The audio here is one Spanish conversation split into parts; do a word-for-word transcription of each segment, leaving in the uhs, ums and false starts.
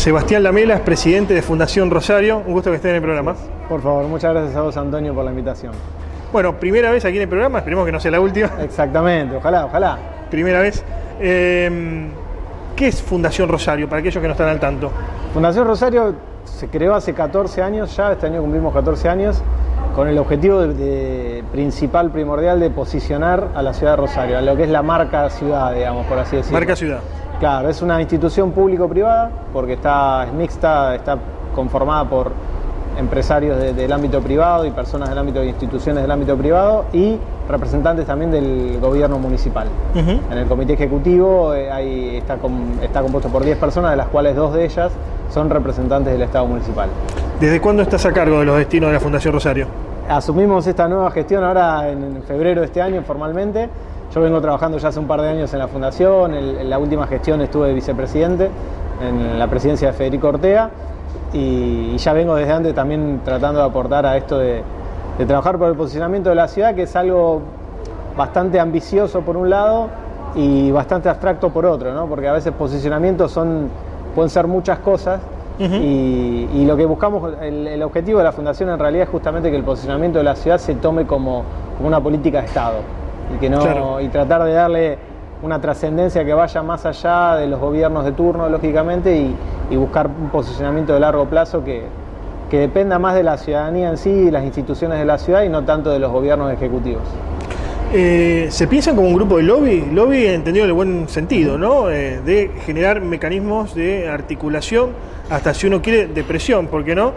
Sebastián Lamelas, presidente de Fundación Rosario. Un gusto que esté en el programa. Por favor, muchas gracias a vos, Antonio, por la invitación. Bueno, primera vez aquí en el programa, esperemos que no sea la última. Exactamente, ojalá, ojalá. Primera vez. Eh, ¿Qué es Fundación Rosario, para aquellos que no están al tanto? Fundación Rosario se creó hace catorce años ya, este año cumplimos catorce años, con el objetivo de, de principal, primordial, de posicionar a la ciudad de Rosario, a lo que es la marca ciudad, digamos, por así decirlo. Marca ciudad. Claro, es una institución público-privada, porque está, es mixta, está conformada por empresarios de, del ámbito privado y personas del ámbito de instituciones del ámbito privado y representantes también del gobierno municipal. Uh-huh. En el comité ejecutivo eh, hay, está, com, está compuesto por diez personas, de las cuales dos de ellas son representantes del Estado municipal. ¿Desde cuándo estás a cargo de los destinos de la Fundación Rosario? Asumimos esta nueva gestión ahora en febrero de este año formalmente. Yo vengo trabajando ya hace un par de años en la Fundación, en, en la última gestión estuve de vicepresidente en la presidencia de Federico Ortega y, y ya vengo desde antes también tratando de aportar a esto de, de trabajar por el posicionamiento de la ciudad, que es algo bastante ambicioso por un lado y bastante abstracto por otro, ¿no? Porque a veces posicionamientos son, pueden ser muchas cosas. Uh-huh. y, y lo que buscamos, el, el objetivo de la Fundación en realidad es justamente que el posicionamiento de la ciudad se tome como, como una política de Estado. Y, que no, claro. y tratar de darle una trascendencia que vaya más allá de los gobiernos de turno, lógicamente, y, y buscar un posicionamiento de largo plazo que, que dependa más de la ciudadanía en sí y las instituciones de la ciudad y no tanto de los gobiernos ejecutivos. Eh, ¿Se piensan como un grupo de lobby? Lobby entendido en el buen sentido, ¿no? Eh, de generar mecanismos de articulación, hasta si uno quiere, de presión, ¿por qué no?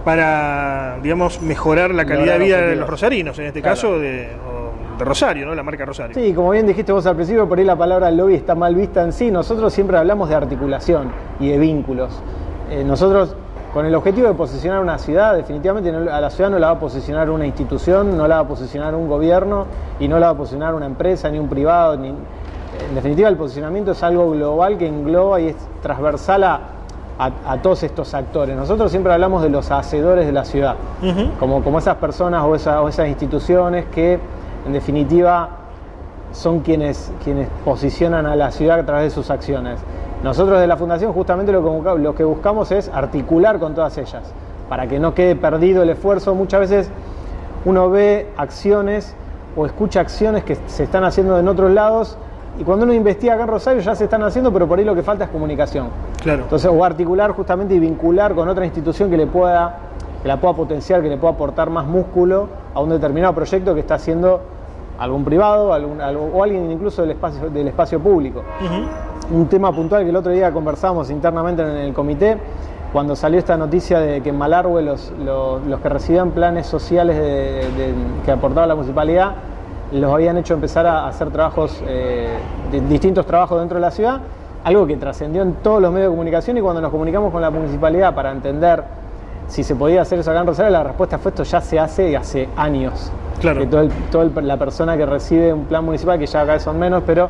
Para, digamos, mejorar la calidad de vida de los rosarinos, en este claro. caso de... de Rosario, ¿no? La marca Rosario. Sí, como bien dijiste vos al principio, por ahí la palabra lobby está mal vista en sí. Nosotros siempre hablamos de articulación y de vínculos. Eh, nosotros, con el objetivo de posicionar una ciudad, definitivamente a la ciudad no la va a posicionar una institución, no la va a posicionar un gobierno y no la va a posicionar una empresa, ni un privado. Ni... En definitiva, el posicionamiento es algo global que engloba y es transversal a, a, a todos estos actores. Nosotros siempre hablamos de los hacedores de la ciudad, uh-huh. como, como esas personas o, esa, o esas instituciones que en definitiva son quienes, quienes posicionan a la ciudad a través de sus acciones. Nosotros de la Fundación justamente lo que, lo que buscamos es articular con todas ellas, para que no quede perdido el esfuerzo. Muchas veces uno ve acciones o escucha acciones que se están haciendo en otros lados y cuando uno investiga acá en Rosario ya se están haciendo, pero por ahí lo que falta es comunicación. Claro. Entonces, o articular justamente y vincular con otra institución que le pueda, que la pueda potenciar, que le pueda aportar más músculo a un determinado proyecto que está haciendo algún privado algún, algo, o alguien incluso del espacio, del espacio público. Uh-huh. Un tema puntual que el otro día conversamos internamente en el comité, cuando salió esta noticia de que en Malargüe los, los, los que recibían planes sociales de, de, que aportaba la municipalidad los habían hecho empezar a hacer trabajos, eh, de, distintos trabajos dentro de la ciudad, algo que trascendió en todos los medios de comunicación, y cuando nos comunicamos con la municipalidad para entender si se podía hacer eso acá en Rosario, la respuesta fue: esto ya se hace hace años. Claro. Que todo el, todo el, la persona que recibe un plan municipal, que ya acá son menos, pero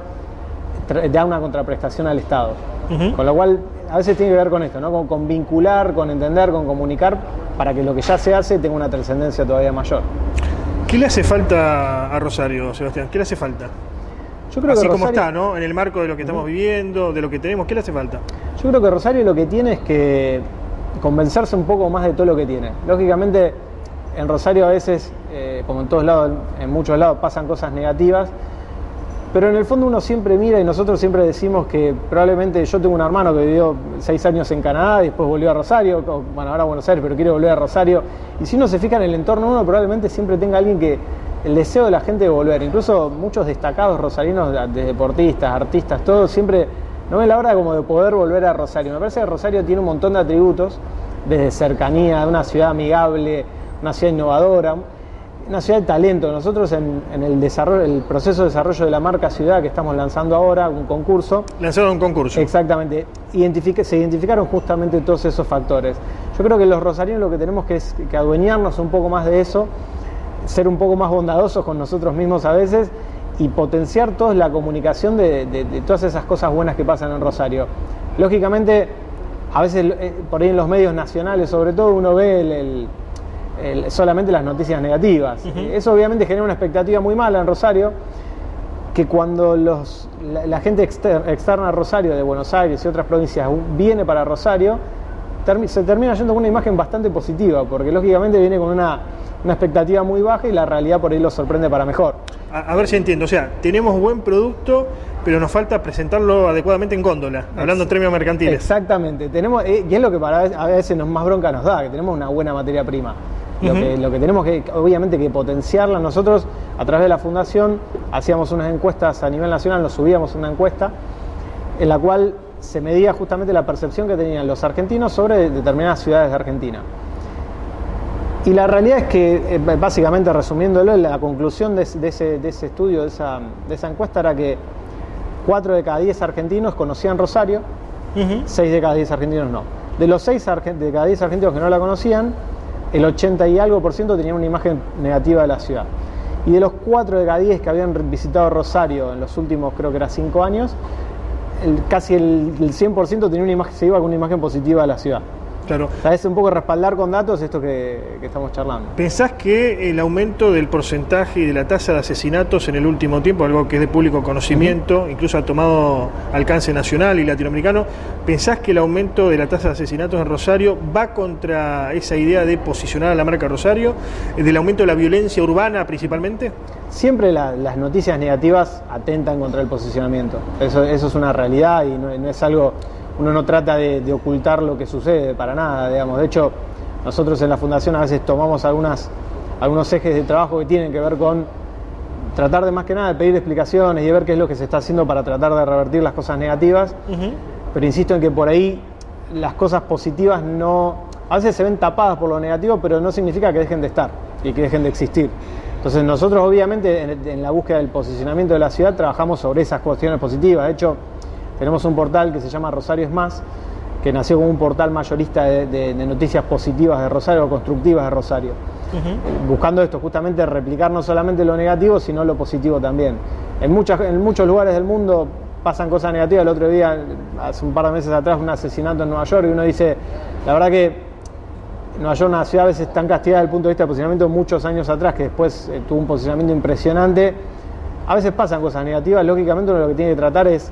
da una contraprestación al Estado. Uh-huh. Con lo cual, a veces tiene que ver con esto, ¿no? Con, con vincular, con entender, con comunicar, para que lo que ya se hace tenga una trascendencia todavía mayor. ¿Qué le hace falta a Rosario, Sebastián? ¿Qué le hace falta? Yo creo Así que como Rosario, está, ¿no? En el marco de lo que estamos uh-huh. viviendo, de lo que tenemos, ¿qué le hace falta? Yo creo que Rosario lo que tiene es que convencerse un poco más de todo lo que tiene. Lógicamente, en Rosario a veces, eh, como en todos lados, en muchos lados pasan cosas negativas, pero en el fondo uno siempre mira, y nosotros siempre decimos que probablemente yo tengo un hermano que vivió seis años en Canadá y después volvió a Rosario, o, bueno, ahora a Buenos Aires, pero quiere volver a Rosario, y si uno se fija en el entorno, uno probablemente siempre tenga alguien que, el deseo de la gente de volver, incluso muchos destacados rosarinos, de deportistas, artistas, todos siempre no ven la hora como de poder volver a Rosario. Me parece que Rosario tiene un montón de atributos, desde cercanía, de una ciudad amigable, una ciudad innovadora, una ciudad de talento. Nosotros en, en el desarrollo, el proceso de desarrollo de la marca ciudad que estamos lanzando ahora, un concurso. Lanzaron un concurso. Exactamente. Identifique, se identificaron justamente todos esos factores. Yo creo que los rosarinos lo que tenemos que es que adueñarnos un poco más de eso, ser un poco más bondadosos con nosotros mismos a veces y potenciar toda la comunicación de, de, de todas esas cosas buenas que pasan en Rosario. Lógicamente, a veces por ahí en los medios nacionales sobre todo uno ve el, el El, solamente las noticias negativas. Uh-huh. Eso obviamente genera una expectativa muy mala en Rosario, que cuando los, la, la gente exter, externa a Rosario de Buenos Aires y otras provincias viene para Rosario, term se termina yendo con una imagen bastante positiva, porque lógicamente viene con una, una expectativa muy baja y la realidad por ahí lo sorprende para mejor. A, a ver si entiendo, o sea, tenemos buen producto, pero nos falta presentarlo adecuadamente en góndola, hablando en términos mercantiles. Exactamente, tenemos, y es lo que para a veces nos, más bronca nos da, que tenemos una buena materia prima. Lo, uh-huh. que, lo que tenemos que, obviamente, que potenciarla. Nosotros, a través de la Fundación, hacíamos unas encuestas a nivel nacional, nos subíamos una encuesta en la cual se medía justamente la percepción que tenían los argentinos sobre determinadas ciudades de Argentina. Y la realidad es que, básicamente resumiéndolo, la conclusión de, de, ese, de ese estudio, de esa, de esa encuesta, era que cuatro de cada diez argentinos conocían Rosario, uh-huh. seis de cada diez argentinos no. De los seis de cada diez argentinos que no la conocían, el ochenta y algo por ciento tenían una imagen negativa de la ciudad. Y de los cuatro de cada diez que habían visitado Rosario en los últimos, creo que era cinco años, el, casi el, el cien por ciento tenía una imagen, se iba con una imagen positiva de la ciudad. Claro. O sea, es un poco respaldar con datos esto que, que estamos charlando. ¿Pensás que el aumento del porcentaje y de la tasa de asesinatos en el último tiempo, algo que es de público conocimiento, uh-huh. incluso ha tomado alcance nacional y latinoamericano, ¿pensás que el aumento de la tasa de asesinatos en Rosario va contra esa idea de posicionar a la marca Rosario, del aumento de la violencia urbana principalmente? Siempre la, las noticias negativas atentan contra el posicionamiento. Eso, eso es una realidad y no, no es algo... Uno no trata de, de ocultar lo que sucede, para nada, digamos. De hecho, nosotros en la Fundación a veces tomamos algunas, algunos ejes de trabajo que tienen que ver con tratar de más que nada de pedir explicaciones y de ver qué es lo que se está haciendo para tratar de revertir las cosas negativas. Uh-huh. Pero insisto en que por ahí las cosas positivas no... A veces se ven tapadas por lo negativo, pero no significa que dejen de estar y que dejen de existir. Entonces nosotros obviamente en, en la búsqueda del posicionamiento de la ciudad trabajamos sobre esas cuestiones positivas. De hecho, tenemos un portal que se llama Rosario es Más, que nació como un portal mayorista de, de, de noticias positivas de Rosario o constructivas de Rosario. Uh-huh. Buscando esto, justamente replicar no solamente lo negativo, sino lo positivo también. En, muchas, en muchos lugares del mundo pasan cosas negativas. El otro día, hace un par de meses atrás, un asesinato en Nueva York, y uno dice, la verdad que Nueva York es una ciudad a veces tan castigada desde el punto de vista de posicionamiento muchos años atrás, que después eh, tuvo un posicionamiento impresionante. A veces pasan cosas negativas, lógicamente uno lo que tiene que tratar es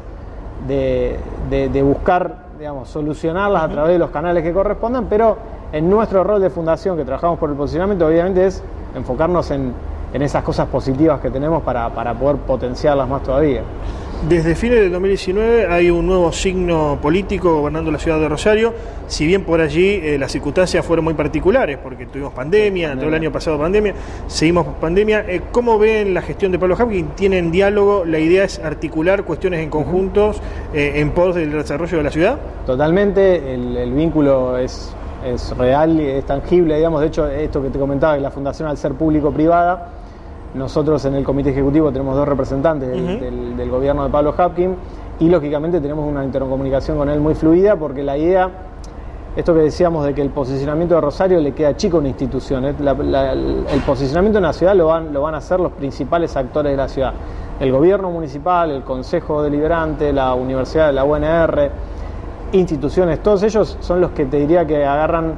De, de, de buscar, digamos, solucionarlas uh-huh. a través de los canales que correspondan, pero en nuestro rol de fundación, que trabajamos por el posicionamiento, obviamente es enfocarnos en, en esas cosas positivas que tenemos para, para poder potenciarlas más todavía. Desde fines del dos mil diecinueve hay un nuevo signo político gobernando la ciudad de Rosario, si bien por allí eh, las circunstancias fueron muy particulares, porque tuvimos pandemia, pandemia. todo el año pasado pandemia, seguimos pandemia. Eh, ¿Cómo ven la gestión de Pablo Hapkin? ¿Tienen diálogo? ¿La idea es articular cuestiones en conjuntos eh, en pos del desarrollo de la ciudad? Totalmente, el, el vínculo es, es real y es tangible, digamos. De hecho, esto que te comentaba, que la fundación, al ser público-privada, nosotros en el comité ejecutivo tenemos dos representantes del, uh-huh. del, del gobierno de Pablo Hapkin y lógicamente tenemos una intercomunicación con él muy fluida, porque la idea, esto que decíamos de que el posicionamiento de Rosario le queda chico a una institución, ¿eh? la, la, el posicionamiento en la ciudad lo van, lo van a hacer los principales actores de la ciudad, el gobierno municipal, el consejo deliberante, la universidad, la U N R, instituciones, todos ellos son los que te diría que agarran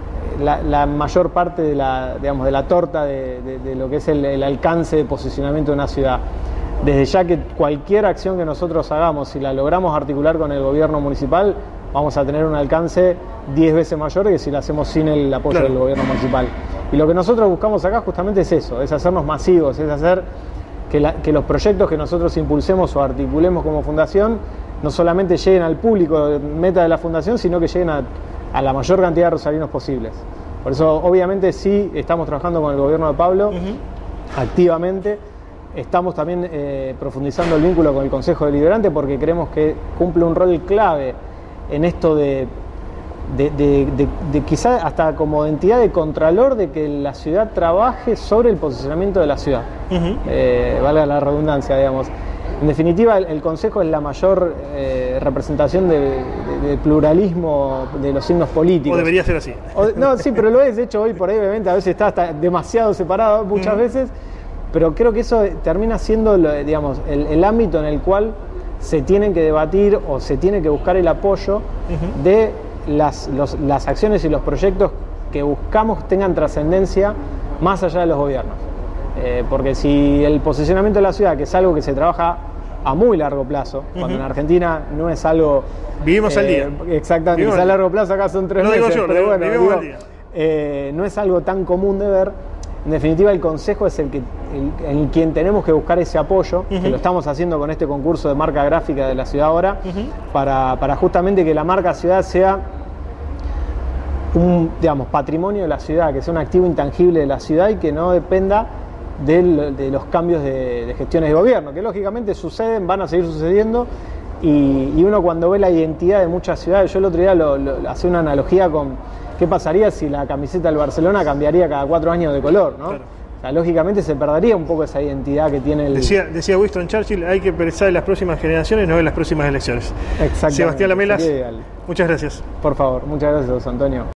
La, la mayor parte de la, digamos, de la torta de, de, de lo que es el, el alcance de posicionamiento de una ciudad. Desde ya que cualquier acción que nosotros hagamos, si la logramos articular con el gobierno municipal, vamos a tener un alcance diez veces mayor que si la hacemos sin el apoyo claro. del gobierno municipal. Y lo que nosotros buscamos acá justamente es eso, es hacernos masivos, es hacer que, la, que los proyectos que nosotros impulsemos o articulemos como fundación no solamente lleguen al público meta de la fundación, sino que lleguen a a la mayor cantidad de rosarinos posibles. Por eso, obviamente, sí estamos trabajando con el gobierno de Pablo, uh-huh. activamente. Estamos también eh, profundizando el vínculo con el Consejo Deliberante, porque creemos que cumple un rol clave en esto de, de, de, de, de quizá hasta como entidad de contralor de que la ciudad trabaje sobre el posicionamiento de la ciudad. Uh-huh. Eh, valga la redundancia, digamos. En definitiva, el, el Consejo es la mayor eh, representación de, de, de pluralismo de los signos políticos. O debería ser así. O, no, sí, pero lo es. De hecho, hoy por ahí obviamente a veces está hasta demasiado separado, muchas uh-huh. veces, pero creo que eso termina siendo, digamos, el, el ámbito en el cual se tienen que debatir o se tiene que buscar el apoyo uh-huh. de las, los, las acciones y los proyectos que buscamos tengan trascendencia más allá de los gobiernos. Eh, porque si el posicionamiento de la ciudad, que es algo que se trabaja a muy largo plazo, uh-huh. cuando en Argentina no es algo... Vivimos eh, al día. Exactamente, vivimos quizá a largo plazo acá son tres no meses, digo yo, pero digo, bueno, vivimos digo, al día. Eh, no es algo tan común de ver. En definitiva, el consejo es el que el, en quien tenemos que buscar ese apoyo, uh-huh. que lo estamos haciendo con este concurso de marca gráfica de la ciudad ahora, uh-huh. para, para justamente que la marca ciudad sea un, digamos, patrimonio de la ciudad, que sea un activo intangible de la ciudad y que no dependa del, de los cambios de, de gestiones de gobierno, que lógicamente suceden, van a seguir sucediendo, y, y uno cuando ve la identidad de muchas ciudades, yo el otro día lo, lo, hacía una analogía con qué pasaría si la camiseta del Barcelona cambiaría cada cuatro años de color, ¿no? Claro. O sea, lógicamente se perdería un poco esa identidad que tiene el... Decía, decía Winston Churchill, hay que pensar en las próximas generaciones, no en las próximas elecciones. Exactamente. Sebastián Lamelas, muchas gracias. Por favor, muchas gracias, Antonio.